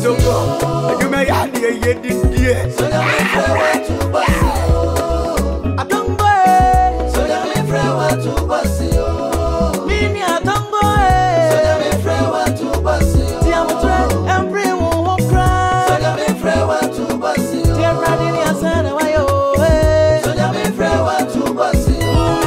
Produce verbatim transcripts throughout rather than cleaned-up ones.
Atongo, you may have the year. So now me friend want to boss you. Atongo, so now me friend want to boss you. Mimi Atongo, so now me friend want to boss you. Tiamutre, every one won't cry. So now me friend want to boss you. Tiamra, ni asana wa yo. So now me friend want to boss you.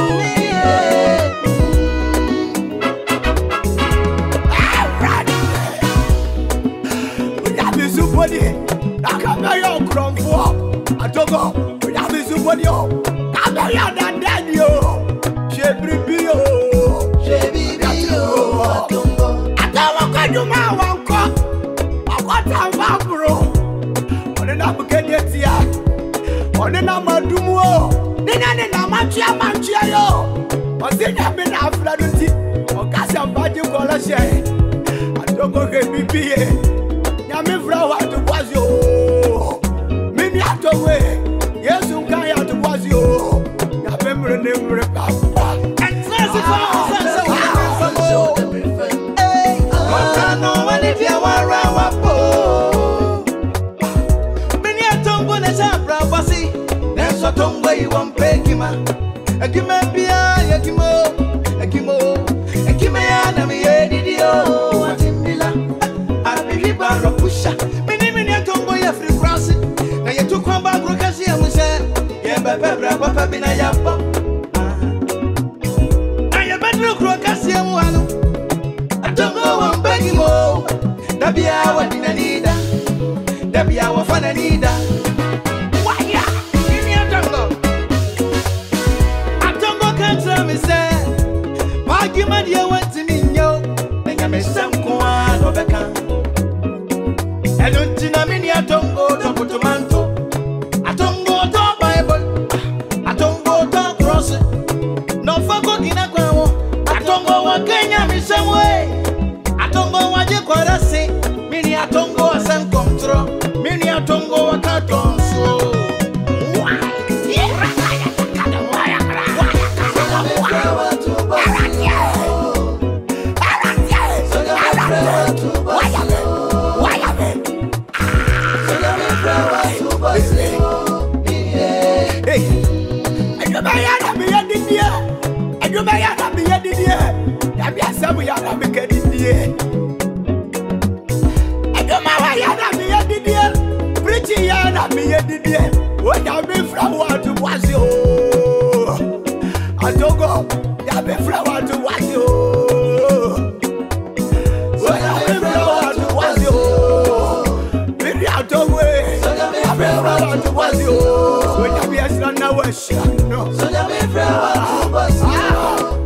I can't buy your crumb for I don't go. We have this somebody. Can't buy your dad, yo. Shebi bio. Shebi bio. I don't go. I don't want to do my one cup. I got time back, bro. On the number get it here. On the number do more. Then I know my chair, my chair, yo. On the number of Fladuti. On Cassia Badu Colossia. I don't go get B P A. Me flower to was you. Many out of way. Yes, you can out to was you. I remember the name of the papa. And first of all, hey, I know when if you are around. Many a tongue when it's a prophecy. That's what tongue where you won't pay him. A give me beer, a give me, a give me, a give me, and me a video. Many many a tongue boy free crossing. Now you took one back, Rocassi, and we said, yeah, Papa, Papa, Bina Yapa. I am better, Rocassi, and one. I don't go on begging more. That be our dinner neither. That be our fun neither. Why, yeah, give me a tongue. I don't go can't tell me, say, my give my dear went to me, yo. Then I may some go on over can. I don't think I'm in your tongue, don't put tomato. I don't go to Bible. I don't go to cross. No for cooking a ground. I don't go what Kenya me some way. I don't go what you call us say. Mini I don't go as some control. Mini I don't go what I don't so. Why? When I be flower to was you, I don't go. I be flower to was you. When I be flower to was you, maybe out of way. I be flower to was you. When I be a son, now a son, no. So I be flower to was you.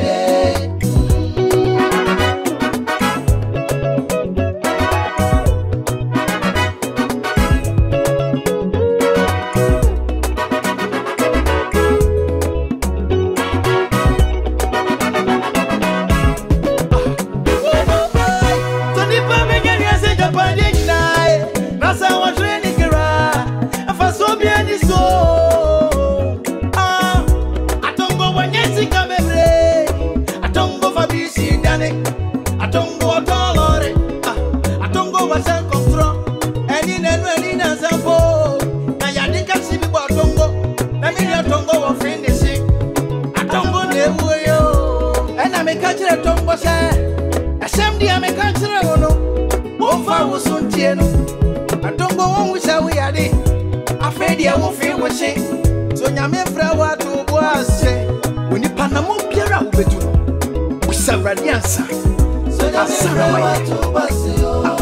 I don't go on with how we are there. Afraid you won't feel what she. So Yammy Flower to was when you Panama Piera with you. We saw Radianza. So Yammy Flower to was you.